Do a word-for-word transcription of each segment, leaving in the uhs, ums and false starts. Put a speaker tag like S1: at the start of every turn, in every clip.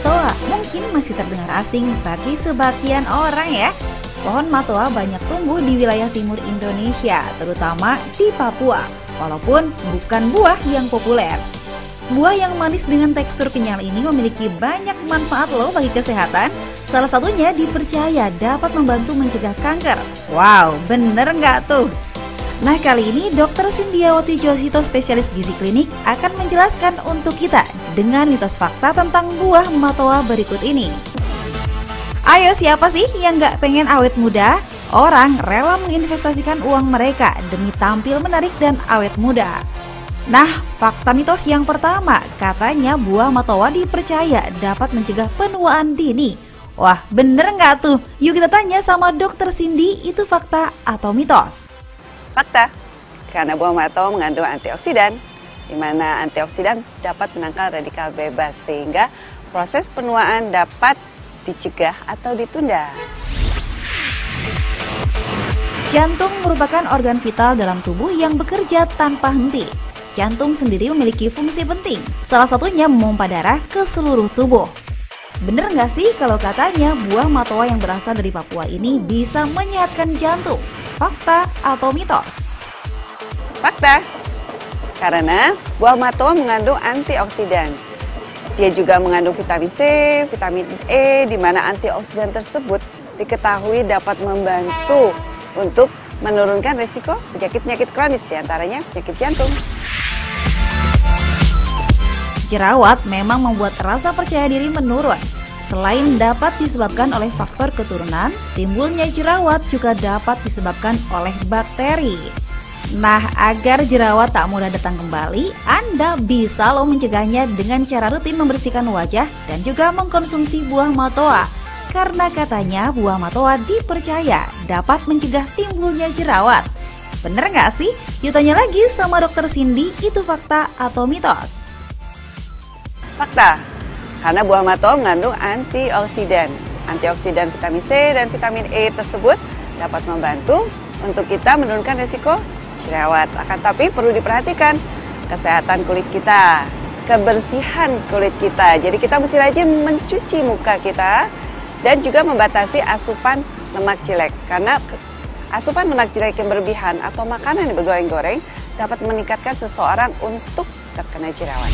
S1: matoa mungkin masih terdengar asing bagi sebagian orang ya. Pohon matoa banyak tumbuh di wilayah timur Indonesia, terutama di Papua, walaupun bukan buah yang populer. Buah yang manis dengan tekstur kenyal ini memiliki banyak manfaat loh bagi kesehatan. Salah satunya dipercaya dapat membantu mencegah kanker. Wow, bener nggak tuh? Nah, kali ini dokter Sindiawati Josito, spesialis gizi klinik, akan menjelaskan untuk kita dengan mitos fakta tentang buah matoa berikut ini. Ayo, siapa sih yang nggak pengen awet muda? Orang rela menginvestasikan uang mereka demi tampil menarik dan awet muda. Nah, fakta mitos yang pertama, katanya buah matoa dipercaya dapat mencegah penuaan dini. Wah, bener nggak tuh? Yuk kita tanya sama dokter Cindy, itu fakta atau mitos?
S2: Fakta, karena buah matoa mengandung antioksidan, di mana antioksidan dapat menangkal radikal bebas sehingga proses penuaan dapat dicegah atau ditunda.
S1: Jantung merupakan organ vital dalam tubuh yang bekerja tanpa henti. Jantung sendiri memiliki fungsi penting, salah satunya memompa darah ke seluruh tubuh. Bener nggak sih kalau katanya buah matoa yang berasal dari Papua ini bisa menyehatkan jantung? Fakta atau mitos?
S2: Fakta, karena buah matoa mengandung antioksidan. Dia juga mengandung vitamin C, vitamin E, di mana antioksidan tersebut diketahui dapat membantu untuk menurunkan risiko penyakit-penyakit kronis, diantaranya penyakit jantung.
S1: Jerawat memang membuat rasa percaya diri menurun. Selain dapat disebabkan oleh faktor keturunan, timbulnya jerawat juga dapat disebabkan oleh bakteri. Nah, agar jerawat tak mudah datang kembali, Anda bisa loh mencegahnya dengan cara rutin membersihkan wajah dan juga mengkonsumsi buah matoa. Karena katanya buah matoa dipercaya dapat mencegah timbulnya jerawat. Bener nggak sih? Yuk tanya lagi sama dokter Cindy, itu fakta atau mitos?
S2: Fakta, karena buah matoa mengandung antioksidan. Antioksidan vitamin C dan vitamin E tersebut dapat membantu untuk kita menurunkan risiko jerawat. Akan tapi perlu diperhatikan kesehatan kulit kita, kebersihan kulit kita. Jadi kita mesti rajin mencuci muka kita dan juga membatasi asupan lemak jelek. Karena asupan lemak jelek yang berlebihan atau makanan yang bergoreng-goreng dapat meningkatkan seseorang untuk terkena jerawat.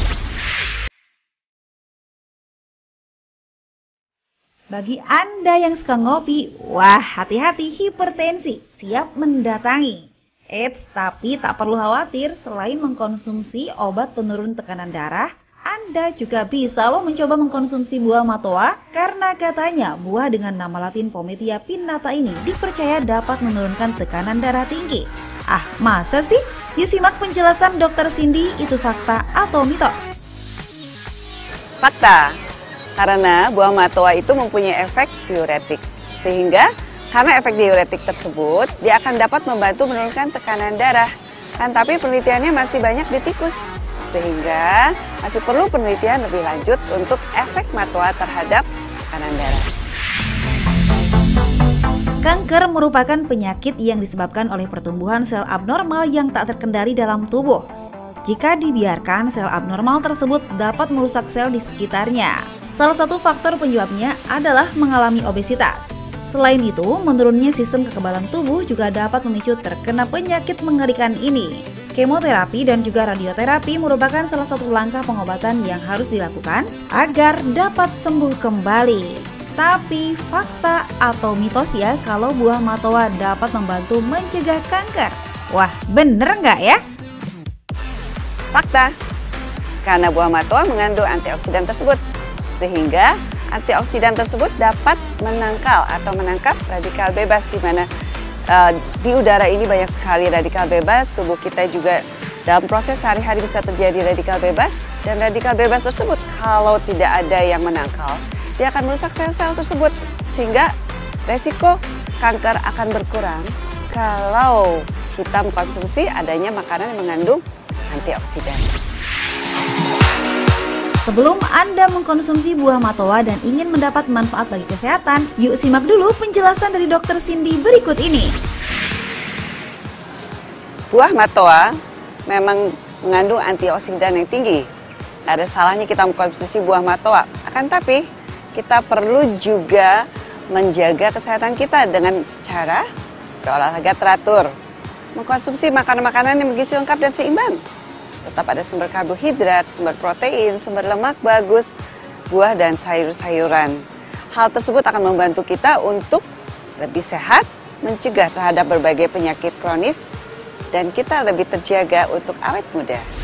S1: Bagi Anda yang suka ngopi, wah hati-hati, hipertensi siap mendatangi. Eits, tapi tak perlu khawatir, selain mengkonsumsi obat penurun tekanan darah, Anda juga bisa loh mencoba mengkonsumsi buah matoa, karena katanya buah dengan nama latin Pometia pinnata ini dipercaya dapat menurunkan tekanan darah tinggi. Ah, masa sih? Yuk simak penjelasan dokter Cindy, itu fakta atau mitos?
S2: Fakta, karena buah matoa itu mempunyai efek diuretik, sehingga karena efek diuretik tersebut, dia akan dapat membantu menurunkan tekanan darah. Kan tapi penelitiannya masih banyak di tikus, sehingga masih perlu penelitian lebih lanjut untuk efek matoa terhadap tekanan darah.
S1: Kanker merupakan penyakit yang disebabkan oleh pertumbuhan sel abnormal yang tak terkendali dalam tubuh. Jika dibiarkan, sel abnormal tersebut dapat merusak sel di sekitarnya. Salah satu faktor penyebabnya adalah mengalami obesitas. Selain itu, menurunnya sistem kekebalan tubuh juga dapat memicu terkena penyakit mengerikan ini. Kemoterapi dan juga radioterapi merupakan salah satu langkah pengobatan yang harus dilakukan agar dapat sembuh kembali. Tapi fakta atau mitos ya kalau buah matoa dapat membantu mencegah kanker? Wah, bener nggak ya?
S2: Fakta, karena buah matoa mengandung antioksidan tersebut, sehingga antioksidan tersebut dapat menangkal atau menangkap radikal bebas, di mana uh, di udara ini banyak sekali radikal bebas. Tubuh kita juga dalam proses sehari-hari bisa terjadi radikal bebas, dan radikal bebas tersebut kalau tidak ada yang menangkal, dia akan merusak sel-sel tersebut, sehingga resiko kanker akan berkurang kalau kita mengkonsumsi adanya makanan yang mengandung antioksidan.
S1: Sebelum Anda mengkonsumsi buah matoa dan ingin mendapat manfaat bagi kesehatan, yuk simak dulu penjelasan dari dokter Cindy berikut ini.
S2: Buah matoa memang mengandung antioksidan yang tinggi. Tidak ada salahnya kita mengkonsumsi buah matoa. Akan tapi, kita perlu juga menjaga kesehatan kita dengan cara berolahraga teratur, mengkonsumsi makanan-makanan yang bergizi lengkap dan seimbang. Tetap ada sumber karbohidrat, sumber protein, sumber lemak bagus, buah dan sayur-sayuran. Hal tersebut akan membantu kita untuk lebih sehat, mencegah terhadap berbagai penyakit kronis, dan kita lebih terjaga untuk awet muda.